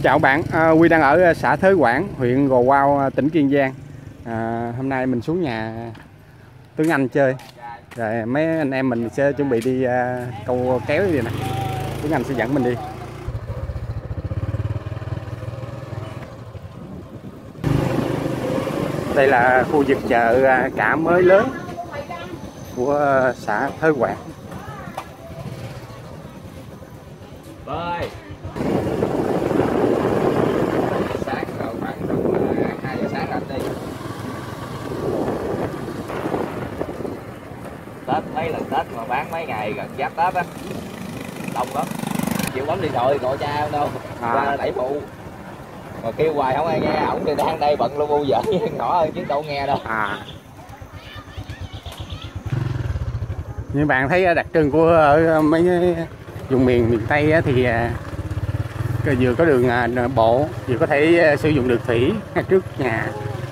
Chào bạn, Huy đang ở xã Thới Quảng, huyện Gò Quao, tỉnh Kiên Giang. Hôm nay mình xuống nhà Tuấn Anh chơi. Rồi mấy anh em mình sẽ chuẩn bị đi câu kéo đi nè. Tuấn Anh sẽ dẫn mình đi. Đây là khu vực chợ cả mới lớn của xã Thới Quảng. Bơi. Sáng rồi khoảng 2 giờ sáng anh đi. Tết mấy lần Tết mà bán mấy ngày gần giáp Tết á, đông lắm. Chịu bấm điện thoại gọi cha không đâu, qua đẩy phụ. Mà kêu hoài không ai nghe, ổng thì đang đây bận lu bu vợ nhỏ hơn chứ đâu nghe đâu. Như bạn thấy đặc trưng của ở mấy vùng miền Tây thì vừa có đường bộ, vừa có thể sử dụng đường thủy ngay trước nhà.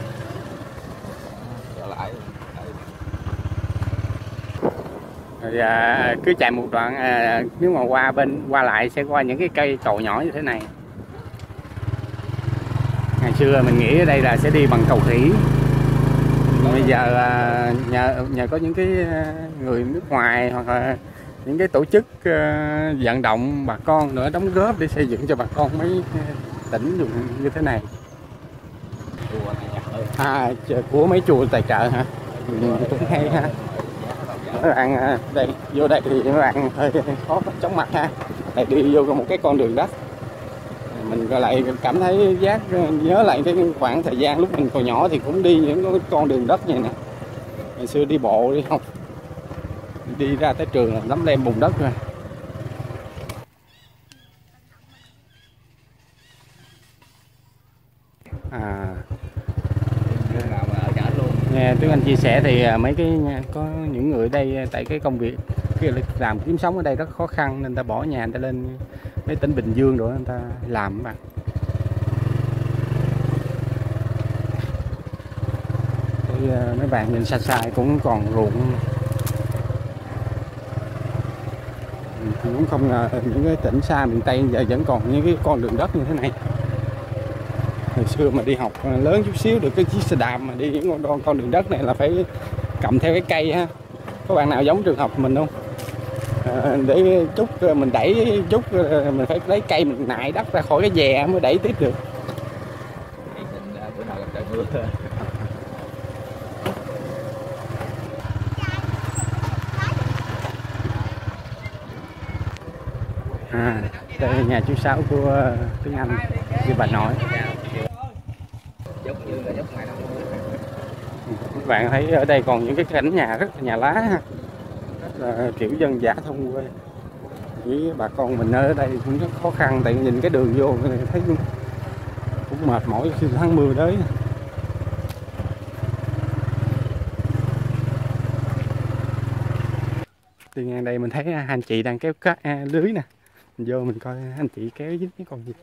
Rồi, cứ chạy một đoạn, nếu mà qua lại sẽ qua những cái cây cầu nhỏ như thế này. Ngày xưa mình nghĩ ở đây là sẽ đi bằng cầu thủy. Bây giờ nhờ có những cái người nước ngoài hoặc là những cái tổ chức vận động bà con nữa đóng góp để xây dựng cho bà con mấy tỉnh dùng như thế này. Của mấy chùa tài trợ hả? Cũng hay ha. Các bạn đây vô đây thì các bạn hơi khó chóng mặt ha. Đây đi vô một cái con đường đất, mình lại cảm thấy nhớ lại cái khoảng thời gian lúc mình còn nhỏ thì cũng đi những cái con đường đất như này nè. Ngày xưa đi bộ đi học, đi ra tới trường là lấm lem bùn đất rồi. Nghe Tuấn Anh chia sẻ thì mấy cái có những người ở đây tại cái công việc làm kiếm sống ở đây rất khó khăn nên ta bỏ nhà người ta lên mấy tỉnh Bình Dương rồi người ta làm các bạn. Mấy bạn nhìn xa xa cũng còn ruộng. Cũng không ngờ những cái tỉnh xa miền Tây giờ vẫn còn những cái con đường đất như thế này. Hồi xưa mà đi học lớn chút xíu được cái chiếc xe đạp mà đi những con đường đất này là phải cầm theo cái cây ha. Có bạn nào giống trường hợp mình không? Để chút mình đẩy chút mình phải lấy cây mình nại đất ra khỏi cái dè mới đẩy tiếp được. Đây là nhà chú Sáu của Tuấn Anh với bà nội. Các bạn thấy ở đây còn những cái cảnh nhà rất là nhà lá ha. Rất là kiểu dân dã thôn quê. Với bà con mình ở đây cũng rất khó khăn tại nhìn cái đường vô thấy cũng mệt mỏi khi tháng mưa đấy. Đi ngang đây mình thấy hai anh chị đang kéo cá lưới nè. Mình vô mình coi anh chị kéo dính cái con gì.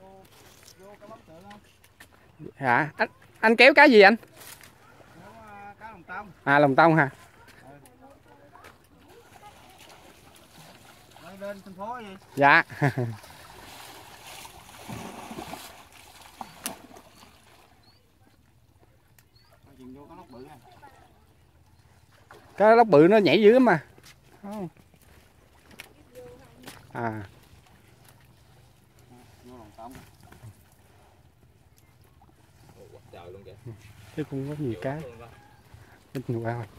Hả? Anh kéo cá gì anh? Cá lồng tông. Lồng tông hả? Lên thành phố gì? Dạ. Cái lóc bự nó nhảy dữ mà. Thế cũng có nhiều cá. Rất nhiều ao.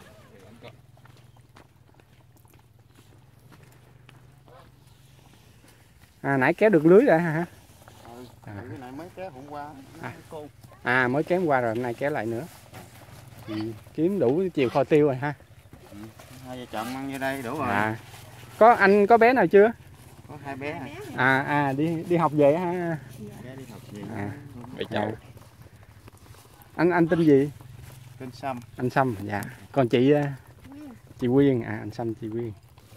Nãy kéo được lưới rồi hả? Cái này mới kéo hôm qua. Mới kéo hôm qua rồi, hôm nay kéo lại nữa. Kiếm đủ chiều kho tiêu rồi ha. Hai vợ chồng ăn vô đây đủ rồi. Anh có bé nào chưa? Có 2 bé. Đi học về ha. Bé đi học về. Anh tên gì? Tên Sâm. Anh Sâm, dạ. Còn chị Quyên, anh Sâm chị Quyên.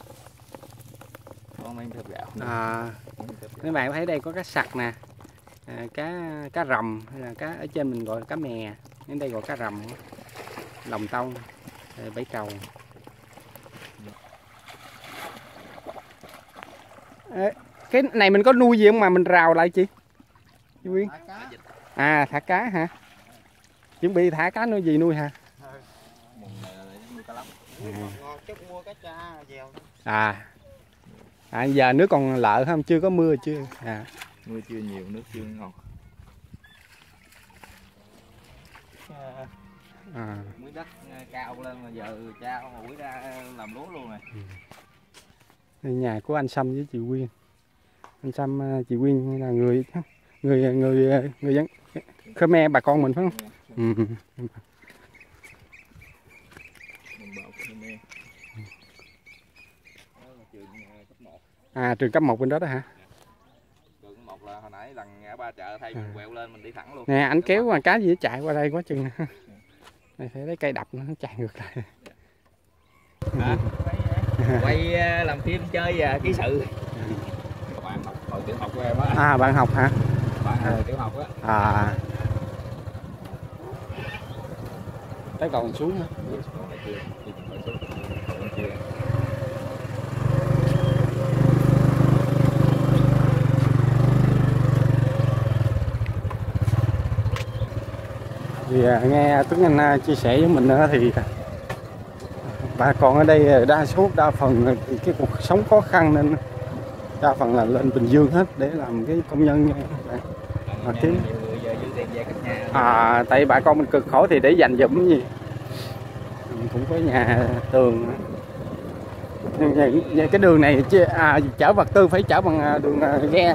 Có mấy thớp gạo. Các bạn thấy đây có cá sặc nè, cá rầm hay là cá ở trên mình gọi là cá mè, đến đây gọi cá rầm, lồng tông, bẫy cầu. Cái này mình có nuôi gì không mà mình rào lại chị? Chú Quyên? Thả cá. À, thả cá hả? Chuẩn bị thả cá nuôi gì nuôi hả? Mùng này là nuôi cá lóc. Ngon chút mua cá cha dèo. Giờ nước còn lợ không? Chưa có mưa chưa? Mưa chưa nhiều, nước chưa ngon. Miếng đất cao lên mà giờ cha ủi ra làm lúa luôn rồi. Đây nhà của anh Sâm với chị Quyên. Anh Sâm, chị Quyên là người dân Khmer, bà con mình phải không? Trường cấp 1 bên đó đó hả? Trường cấp 1 là hồi nãy lần ngã ba chợ thay mình quẹo lên mình đi thẳng luôn. Nè, anh kéo qua cá gì nó chạy qua đây quá chừng. Này phải lấy cây đập nó chạy ngược lại. Quay làm phim chơi ký sự. Bạn học hồi tiểu học của em á. Bạn học hả? Bạn hồi tiểu học á. Tới còn xuống hả? Thì nghe Tuấn Anh chia sẻ với mình thì bà con ở đây đa phần cái cuộc sống khó khăn nên đa phần là lên Bình Dương hết để làm cái công nhân nha. Mà kiếm tại bà con mình cực khổ thì để dành dụm gì. Mình cũng có nhà tường. Cái đường này chở vật tư phải chở bằng đường ghe.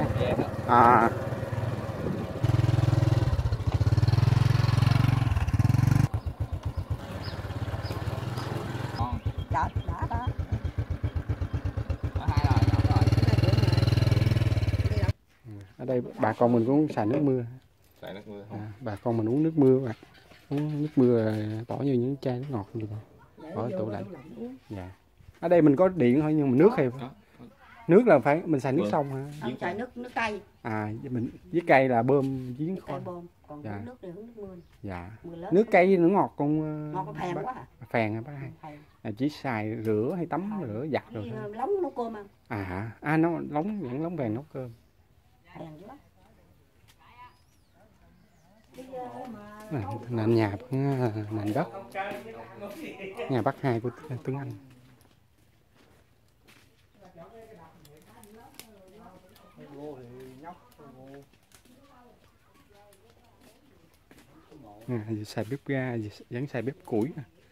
Ở đây bà con mình cũng xài nước mưa. Bà con mình uống nước mưa mà. Uống nước mưa tỏ như những chai nước ngọt luôn. Bỏ tủ lạnh. Dạ. Ở đây mình có điện thôi nhưng mà nước thì nước là phải mình xài nước sông hả? Không xài nước cây. Mình với cây là bơm giếng khói. Còn dạ. nước thì nước mưa. Dạ. Mưa Nước cây nó ngọt con ngọt phèn quá hả? Phèn hả bác hai? Chỉ xài rửa hay tắm rửa giặt rồi thôi. Lóng nấu cơm ăn. Nó vẫn lóng vàng nấu cơm. Phèn quá. Nền nhà nền đất. Nhà bác hai của Tuấn Anh. Xài bếp ga, vẫn xài bếp củi.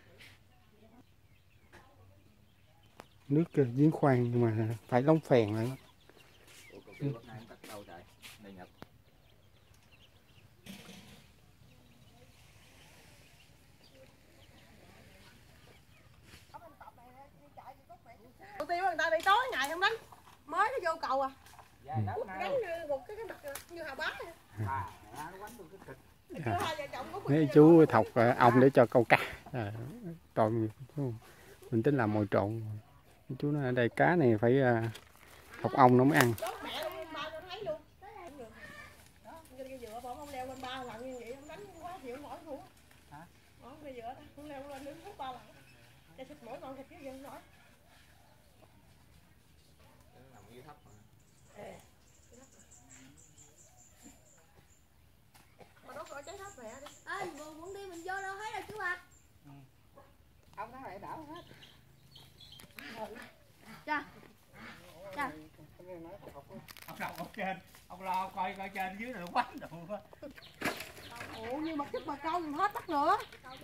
Nước giếng khoan nhưng mà phải lóng phèn lại. Đầu tiên người ta đi tối ngày không đánh mới nó vô cầu gánh một cái mặt như hà bá Mấy chú thọc ong để cho câu cá. Trộn mình tính làm mồi trộn. Chú nói ở đây cá này phải thọc ong nó mới ăn. Muốn đi mình vô đâu thấy đâu chú ạ. Ông thằng này đảo hết. Dạ. Ông đọc ở trên, ông lo coi trên dưới là quánh đồ quá. Ủa nhưng mà chút bà câu mình hết tắt nữa.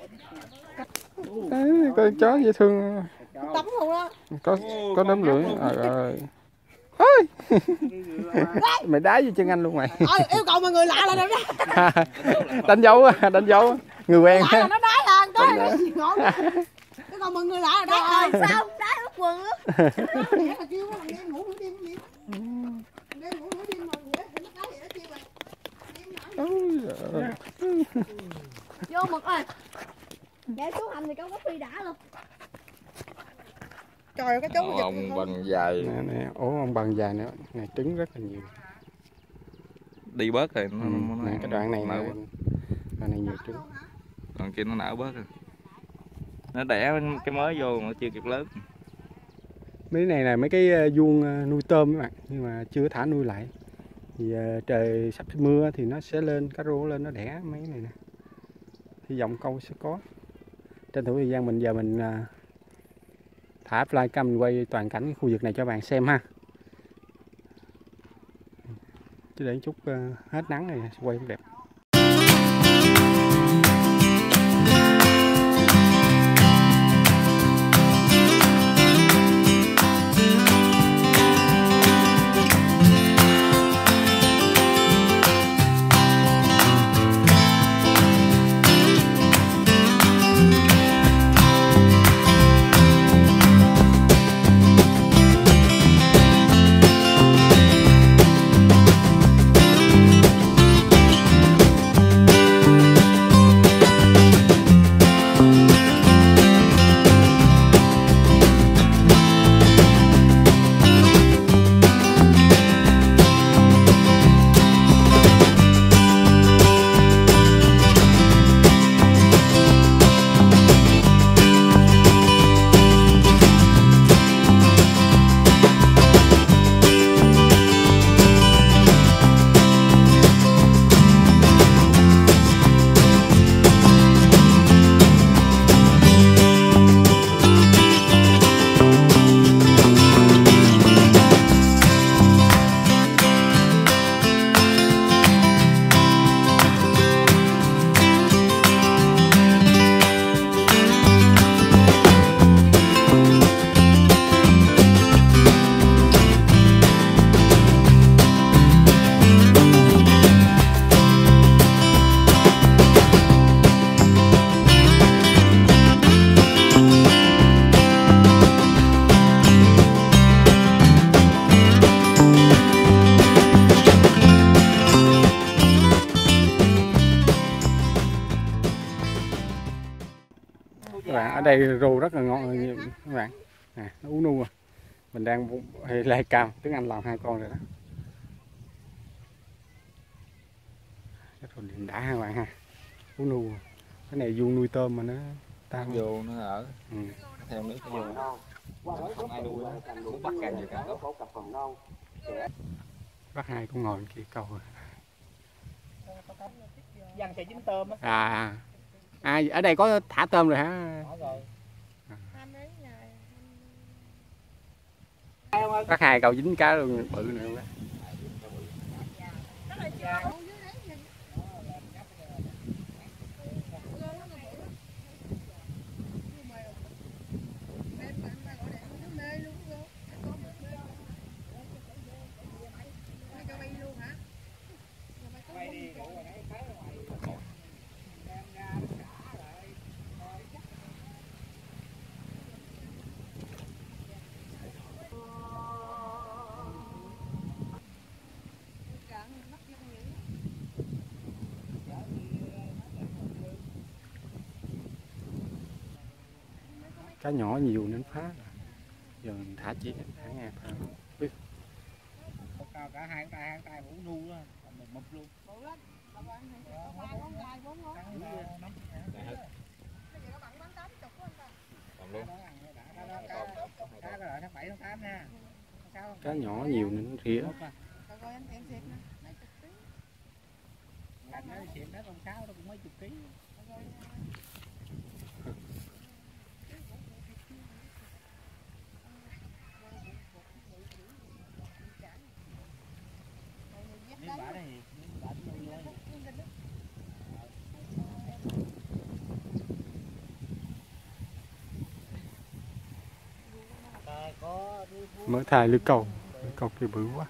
Đấy, con chó dễ thương. Tắm luôn đó. Có đốm lưỡi. Ôi. Mày đá vô chân anh luôn mày. Yêu cầu mà người lạ là đó. Đánh dấu người quen. Lạ là nó đá à, cái ngọn. Cái còn mà người lạ là đá rồi. Sao đá ướt quần á. Nghĩa là kêu thằng đêm ngủ nửa đêm gì. Đêm ngủ nửa đêm mà nghĩa thì nó đá vậy đó kêu rồi. Vô Mực ơi. Để xuống hầm thì câu có phi đã luôn. Trời ơi cái chú ông bằng dài. Nè, ông bằng dài nữa, này trứng rất là nhiều. Đi bớt rồi Nè, cái đoạn này đoạn này nhiều trứng. Còn kia nó nở bớt rồi. Nó đẻ cái mới vô mà chưa kịp lớn. Mấy này là mấy cái vuông nuôi tôm các bạn, nhưng mà chưa thả nuôi lại. Thì trời sắp mưa thì nó sẽ lên, cá rô lên nó đẻ mấy này nè. Hy vọng câu sẽ có. Tranh thủ thời gian mình giờ mình thả flycam mình quay toàn cảnh cái khu vực này cho bạn xem ha. Chứ để chút hết nắng này quay cũng đẹp. Các bạn, ở đây rô rất là ngon các bạn. Nè, nó uống nu. Mình đang lai cam, tiếng Anh làm 2 con rồi đó. Cái rô điện đã các bạn ha. Uống nu. Cái này vuông nuôi tôm mà nó ta vô nó ở. Ừ. Theo nước nó vô. Không ai nuôi nó, muốn bắt càng nhiều càng tốt. Bắt hai con ngồi kia câu rồi. Dân sẽ dính tôm á. Ở đây có thả tôm rồi hả? Bắt hai cầu dính cá luôn, bự nữa. Cá nhỏ nhiều nên phá. Giờ mình thả chỉ thả nghe phá. Cao cả hai tay uống nu đó, mình mập luôn. Cá nhỏ nhiều nên nó rỉa. Mới thay lưới câu kia bự quá.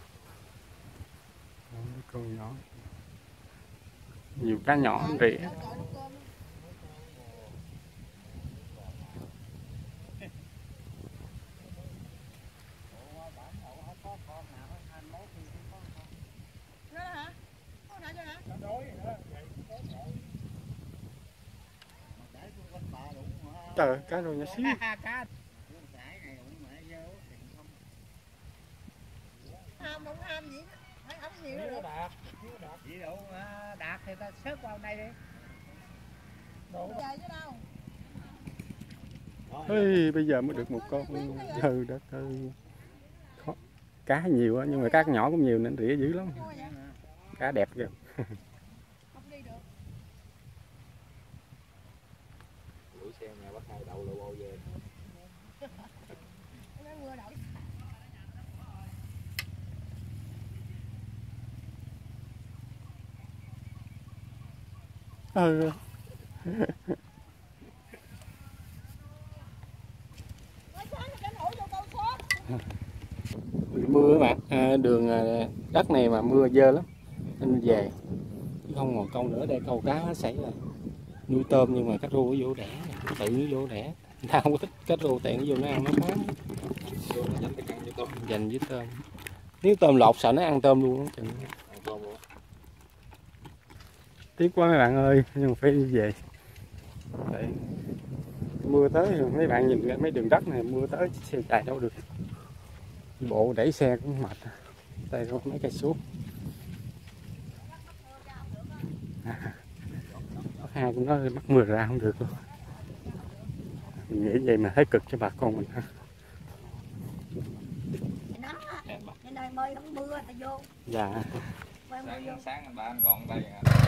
Lưới câu nhỏ, nhiều cá nhỏ rỉa. Trời ơi, cá rồi nhỏ xíu. Ham gì? Phải ấm nhiều nữa. Chỉ đủ đạt thì ta xếp vào đây đi. Dài chứ đâu. Ê, bây giờ mới được một con. Trời đất ơi. Cá nhiều á, nhưng mà cá nhỏ cũng nhiều nên rỉa dữ lắm. Cá đẹp kìa. Không đi được. Đuổi xe nhà bắt hai đầu lô bô về. Nó mưa đổi. Ừ. Mưa các bạn, đường đất này mà mưa dơ lắm nên về, chứ không còn câu nữa. Đây câu cá xảy là nuôi tôm nhưng mà cá rô nó vô đẻ, tự nó vô đẻ. Người ta không có thích cá rô tiện nó vô nó ăn nó phá, dành với tôm. Nếu tôm lọt sợ nó ăn tôm luôn đó. Tiếc quá mấy bạn ơi, nhưng mà phải đi về. Đấy. Mưa tới mấy bạn nhìn ra mấy đường đất này, mưa tới xe chạy đâu được, bộ đẩy xe cũng mệt. Đây có mấy cây xuống. Hai cũng nói bắt mưa ra không được luôn. Mình nghĩ vậy mà thấy cực cho bà con mình ha. Nắng á. Nên đây mới không mưa ta vô. Dạ. Sáng anh ba anh còn đây.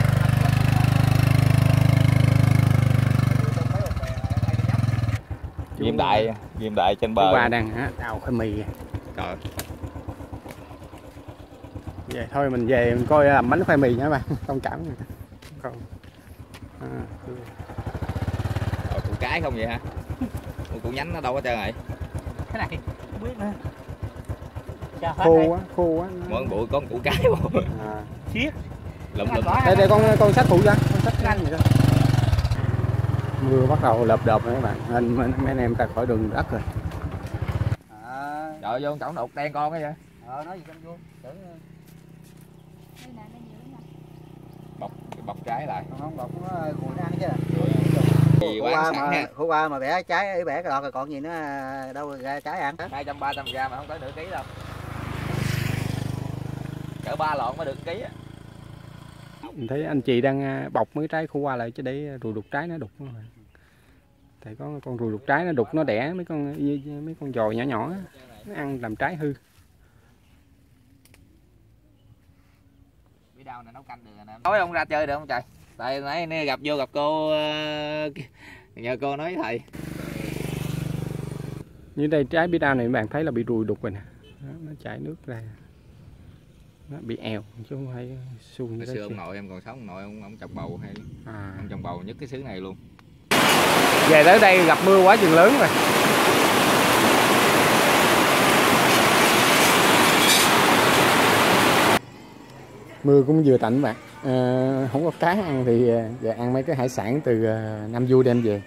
Ghim đại trên bờ. Ba đang đào khoai mì. Trời. Vậy thôi mình về mình coi làm bánh khoai mì nha các bạn, thông cảm. Còn Củ cái không vậy hả? Củ nhánh nó đâu có trơn vậy? Cái này không biết nữa. khô quá. Mỗi bụi có một củ cái không? Chiếc. Lụm. Đây con sách phụ ra, con sách anh vậy đó. Mưa bắt đầu lợp đợp rồi các bạn, nên mấy anh em ta khỏi đường đất rồi. Trời vô cổng đục đen con cái vậy. Nói gì trong vô. Bọc trái lại. Không bọc nó cùi nó ăn chứ. Gì quá sẵn ha. Khổ qua mà bẻ trái bẻ cái đọt rồi còn gì nữa đâu ra trái ăn. 200-300 gram mà không tới nửa ký đâu. Cỡ 3 lọn mới được ký á. Mình thấy anh chị đang bọc mấy trái khổ qua lại chứ để ruồi đục trái nó đục. Tại có con ruồi đục trái nó đục nó đẻ mấy con dòi nhỏ nhỏ nó ăn làm trái hư. Biết đâu nè nấu canh được nè. Tối ông ra chơi được không trời? Tại nãy gặp cô nhờ cô nói với thầy. Như đây trái bí đao này các bạn thấy là bị ruồi đục rồi nè. Nó chảy nước ra. Nó bị èo chứ không phải suông như Hồi xưa ông nội em còn sống, ông nội ông trồng bầu hay ông trồng bầu nhất cái xứ này luôn. Về tới đây gặp mưa quá chừng lớn rồi. Mưa cũng vừa tạnh bạn. Không có cá ăn thì về ăn mấy cái hải sản từ Nam Du đem về.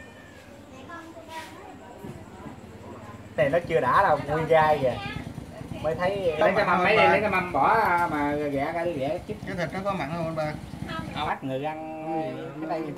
Này nó chưa đã đâu, nguyên gai kìa. Mới thấy lấy cái mâm mấy đi, lấy cái mâm bỏ mà ghẹ ra đi ghẹ chứ. Cái thịt nó có mặn không anh ba? Bắt người ăn cái đây.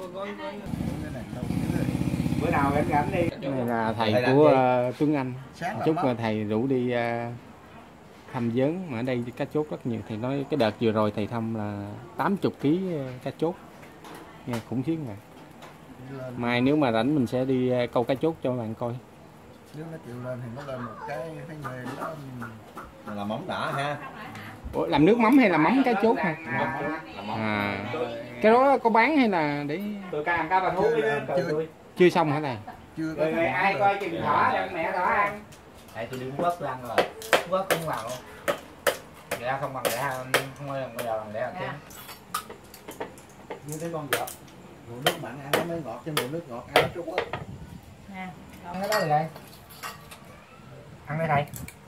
Bữa nào em rảnh đi. Này là thầy của Tuấn Anh. Chúc thầy rủ đi thăm vớn, mà ở đây cá chốt rất nhiều. Thầy nói cái đợt vừa rồi thầy thăm là 80 kg cá chốt, nghe khủng khiếp rồi. Mai nếu mà rảnh mình sẽ đi câu cá chốt cho các bạn coi. Nếu nó chịu lên thì nó lên một cái nghề đó Là mắm đỏ ha. Ủa, làm nước mắm hay là mắm cá chốt ha? Cái đó có bán hay là để tôi cá bà thú chưa xong hả thầy? chưa có ai coi chừng thỏ cho mẹ thỏ ăn. Thầy tôi đi quất tôi ăn rồi. Quất cũng vào luôn. Để không bằng để không bao giờ bằng để thêm. Như cái con vọt. Mùa nước mặn ăn nó mới ngọt, chứ mùa nước ngọt ăn nó chút quá. Nè. Ăn cái đó rồi đây. Ăn đây thầy.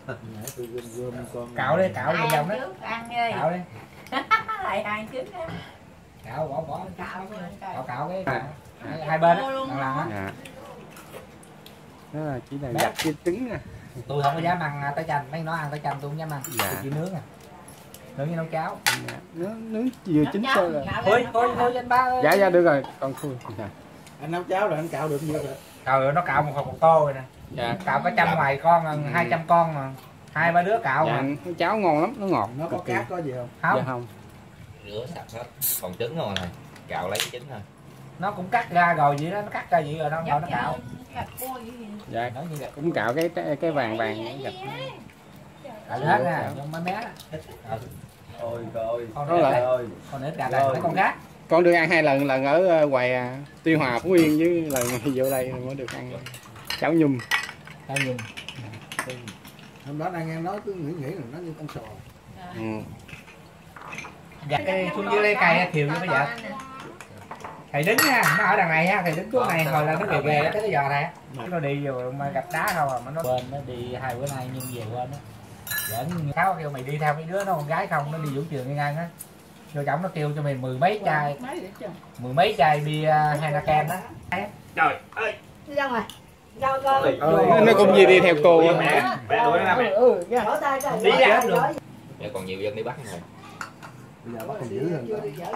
Cạo đi, cạo vòng vòng đó. Ăn đi. Cạo đi. Lại ăn trước á. Cạo bỏ cạo cái hai bên á. Dạ. Đó là chỉ là gạch cái trứng nè. Tôi không có dám ăn tỏi chanh, mấy nó ăn tỏi chanh tôi không dám ăn. Dạ. Tôi chỉ nướng à. Nướng như nấu cháo. Dạ. Nướng vừa chín sôi rồi. Thôi anh ba ơi. Dạ được rồi, con khui. Dạ. Anh nấu cháo rồi anh cạo được nhiêu rồi? Trời ơi, nó cạo một hộp một tô rồi nè. Dạ. Cạo cả trăm ngoài con, 200 con mà. 2-3 đứa cạo Dạ, mà. cháo ngon lắm, nó ngọt. Nó có cát có gì không? Dạ không. Rửa sạch hết. Còn trứng không này. Cạo lấy cái trứng thôi. Nó cũng cắt ra rồi vậy đó, nó cắt ra vậy rồi nó ngồi nó cạo. Dạ, cũng cạo cái vàng gạch. Cạo hết nha, trong mấy bé đó. Ôi trời Con Đó nữa là- đây. Con nữa gà đây mấy con cá. Con được ăn 2 lần, lần ở ngoài Tuy Hòa, Phú Yên, với lần vô đây mới được ăn cháo nhum. Sao dùng? Hôm đó anh em nói cứ nghĩ là nó như con sò. Ừ. Dạ cái xuống dưới lấy cây thiều như bây giờ. Thầy đứng ha, nó ở đằng này ha, thầy đứng chỗ này hồi là nó về về tới cái giò này á. Nó đi vô mà gặp đá không à, mà nó bên nó đi 2 bữa nay nhưng về quên á. Giỡn Kháo kêu mày đi theo mấy đứa nó con gái không, nó đi vũ trường đi ngang á. Vô trọng nó kêu cho mày 10 mấy chai, 10 mấy chai bia Heineken đó. Trời ơi. Đi ra ngoài. Ra coi. Nó cũng gì đi theo cô á. Mẹ đuổi nó ra mẹ. Bỏ tay coi. Đi ra được. Giờ còn nhiều dân đi bắt rồi. Bây giờ bắt còn dữ hơn.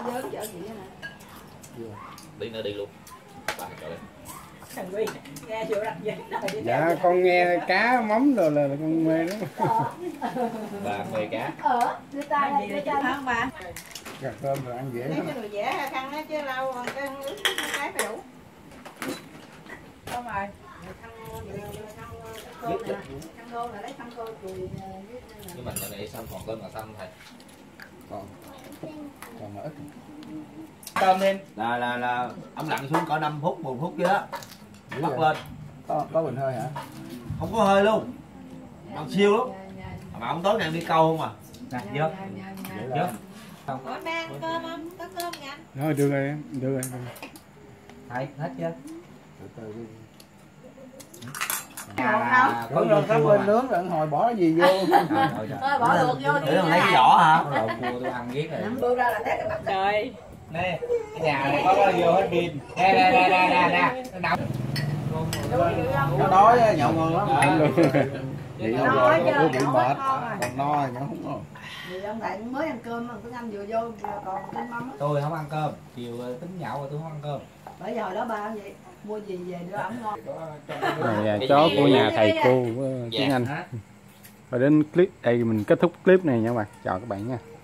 Tí nữa đi luôn. Bà trời ơi. Dạ con nghe cá mắm rồi là con mê lắm. Bà mê cá. Đưa tay đây, đưa tay. Không bà. Gà cơm rồi ăn dễ Lấy lắm. cho đồ dẻ khăn á chứ lâu rồi cái nước cái phải đủ. Không rồi. Nhưng mà cái này xăm còn cơm là xăm thầy. Còn mà ít. Cơm lên. Là ông lặn xuống cỡ 5 phút 10 phút chứ đó. Bắt lên. Có bình hơi hả? Không có hơi luôn. Bằng siêu lắm. Mà ông tối nay đi câu không à. Nè, vô. Vô. Ủa mang cơm không? Có cơm nha. Thôi đưa rồi em, đưa rồi. Thầy hết chưa? Từ từ đi. Có Rồi sắp lên nướng rồi hồi bỏ cái gì vô. Thôi bỏ luộc vô đi. Để lấy cái vỏ hả? Lộn cua tôi ăn ghét rồi. Nắm bưu ra là té cái mặt. Trời. Nè, cái nhà này có vô hết pin. Nè. Nó nóng. Nó đói nhậu ngon lắm. Ăn luôn. Vậy không rồi nó bị mệt. Còn no thì nó không ngon. Vì ông thầy mới ăn cơm mà Tuấn Anh vừa vô còn trên mâm á. Tôi không ăn cơm, chiều tính nhậu rồi tôi không ăn cơm. Bởi giờ hồi đó ba vậy, mua gì về đưa ổng ngon. Rồi chó của nhà thầy cô Tiếng Anh. Hả? Rồi đến clip đây mình kết thúc clip này nha các bạn. Chào các bạn nha.